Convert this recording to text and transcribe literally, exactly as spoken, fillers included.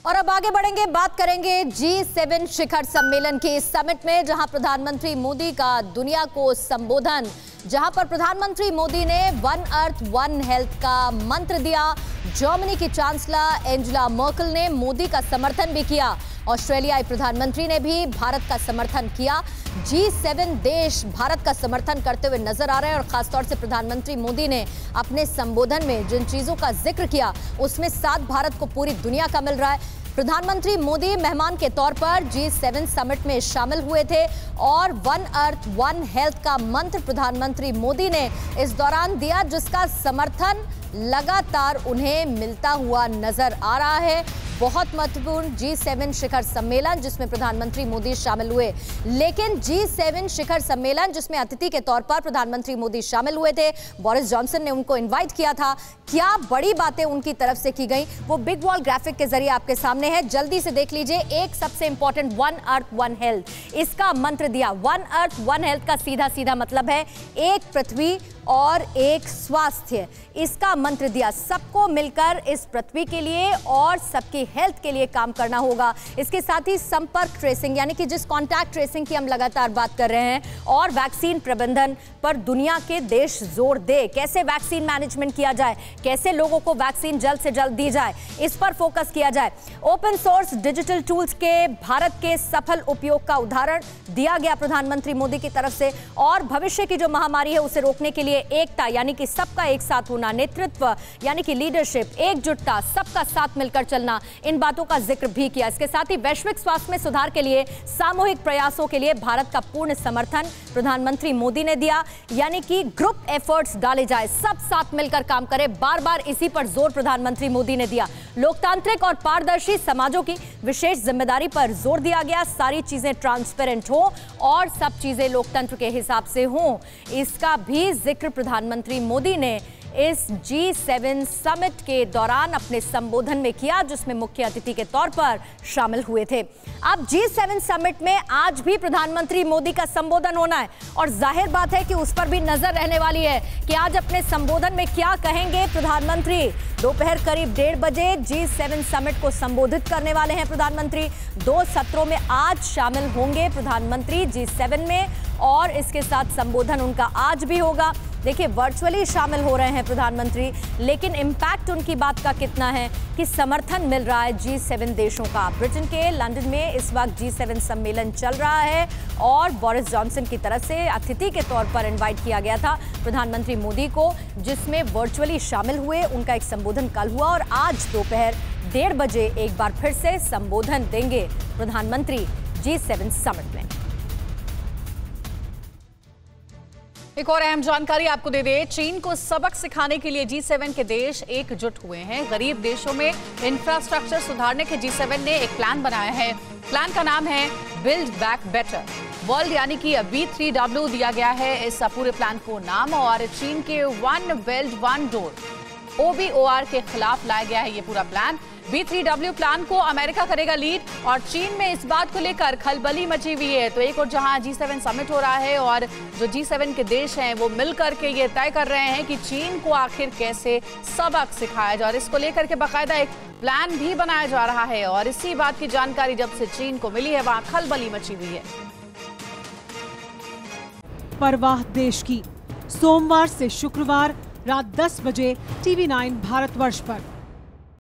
और अब आगे बढ़ेंगे, बात करेंगे जी सेवन शिखर सम्मेलन के इस समिट में, जहां प्रधानमंत्री मोदी का दुनिया को संबोधन, जहां पर प्रधानमंत्री मोदी ने वन अर्थ वन हेल्थ का मंत्र दिया। जर्मनी की चांसलर एंजेला मर्केल ने मोदी का समर्थन भी किया। ऑस्ट्रेलियाई प्रधानमंत्री ने भी भारत का समर्थन किया। जी सेवन देश भारत का समर्थन करते हुए नजर आ रहे हैं और खासतौर से प्रधानमंत्री मोदी ने अपने संबोधन में जिन चीजों का जिक्र किया उसमें साथ भारत को पूरी दुनिया का मिल रहा है। प्रधानमंत्री मोदी मेहमान के तौर पर जी सेवन समिट में शामिल हुए थे और वन अर्थ वन हेल्थ का मंत्र प्रधानमंत्री मोदी ने इस दौरान दिया, जिसका समर्थन लगातार उन्हें मिलता हुआ नजर आ रहा है। बहुत महत्वपूर्ण जी सेवन शिखर सम्मेलन जिसमें प्रधानमंत्री मोदी शामिल हुए, लेकिन जी सेवन शिखर सम्मेलन जिसमें अतिथि के तौर पर प्रधानमंत्री मोदी शामिल हुए थे, बोरिस जॉनसन ने उनको इनवाइट किया था। क्या बड़ी बातें उनकी तरफ से की गई वो बिग वॉल ग्राफिक के जरिए आपके सामने है, जल्दी से देख लीजिए। एक सबसे important one earth one health, इसका मंत्र दिया। वन अर्थ वन हेल्थ का सीधा सीधा मतलब है एक पृथ्वी और एक स्वास्थ्य, इसका मंत्र दिया। सबको मिलकर इस पृथ्वी के लिए और सबकी हेल्थ के लिए काम करना होगा। इसके साथ ही संपर्क ट्रेसिंग, यानी कि जिस कॉन्टैक्ट ट्रेसिंग की हम लगातार बात कर रहे हैं, और वैक्सीन प्रबंधन पर दुनिया के देश जोर दे। कैसे वैक्सीन मैनेजमेंट किया जाए, कैसे लोगों को वैक्सीन जल्द से जल्द दी जाए, इस पर फोकस किया जाए। ओपन सोर्स डिजिटल टूल्स के भारत के सफल उपयोग का उदाहरण दिया गया प्रधानमंत्री मोदी की तरफ से, और भविष्य की जो महामारी है उसे रोकने के लिए एकता, यानी कि सबका एक साथ होना, नेतृत्व यानी कि लीडरशिप, एकजुटता, सबका साथ मिलकर चलना, इन बातों का जिक्र भी किया। इसके साथ ही वैश्विक स्वास्थ्य में सुधार के लिए सामूहिक प्रयासों के लिए भारत का पूर्ण समर्थन प्रधानमंत्री मोदी ने दिया, यानी कि ग्रुप एफर्ट्स डाले जाए, सब साथ मिलकर काम करें। बार बार इसी पर जोर प्रधानमंत्री मोदी ने दिया। लोकतांत्रिक और पारदर्शी समाजों की विशेष जिम्मेदारी पर जोर दिया गया। सारी चीजें ट्रांसपेरेंट हो और सब चीजें लोकतंत्र के हिसाब से हों, इसका भी जिक्र प्रधानमंत्री मोदी ने इस जी सेवन समिट के दौरान अपने संबोधन में किया, जिसमें मुख्य अतिथि के तौर पर शामिल हुए थे। अब जी सेवन समिट में आज भी प्रधानमंत्री मोदी का संबोधन होना है और जाहिर बात है कि उस पर भी नजर रहने वाली है कि आज अपने संबोधन में क्या कहेंगे प्रधानमंत्री। दोपहर करीब डेढ़ बजे जी सेवन समिट को संबोधित करने वाले हैं प्रधानमंत्री। दो सत्रों में आज शामिल होंगे प्रधानमंत्री जी सेवन में, और इसके साथ संबोधन उनका आज भी होगा। देखिए, वर्चुअली शामिल हो रहे हैं प्रधानमंत्री, लेकिन इम्पैक्ट उनकी बात का कितना है कि समर्थन मिल रहा है जी सेवन देशों का। ब्रिटेन के लंदन में इस वक्त जी सेवन सम्मेलन चल रहा है और बोरिस जॉनसन की तरफ से अतिथि के तौर पर इनवाइट किया गया था प्रधानमंत्री मोदी को, जिसमें वर्चुअली शामिल हुए। उनका एक संबोधन कल हुआ और आज दोपहर डेढ़ बजे एक बार फिर से संबोधन देंगे प्रधानमंत्री जी सेवन समिट में। एक और अहम जानकारी आपको दे दें, चीन को सबक सिखाने के लिए जी सेवन के देश एकजुट हुए हैं। गरीब देशों में इंफ्रास्ट्रक्चर सुधारने के जी सेवन ने एक प्लान बनाया है। प्लान का नाम है बिल्ड बैक बेटर वर्ल्ड, यानी कि बी थ्री डब्ल्यू दिया गया है इस पूरे प्लान को नाम, और चीन के one belt one door O B O R के खिलाफ लाया गया है ये पूरा plan. B three W plan को अमेरिका करेगा लीड और चीन में इस बात को लेकर खलबली मची हुई है। तो एक और जहां जी सेवन समिट हो रहा है और जो जी सेवन के देश हैं वो मिलकर के ये तय कर रहे हैं कि चीन को आखिर कैसे सबक सिखाया जाए, और इसको लेकर के बाकायदा एक प्लान भी बनाया जा रहा है। और इसी बात की जानकारी जब से चीन को मिली है वहां खलबली मची हुई है। परवाह देश की, सोमवार से शुक्रवार रात दस बजे टीवी नाइन भारतवर्ष पर।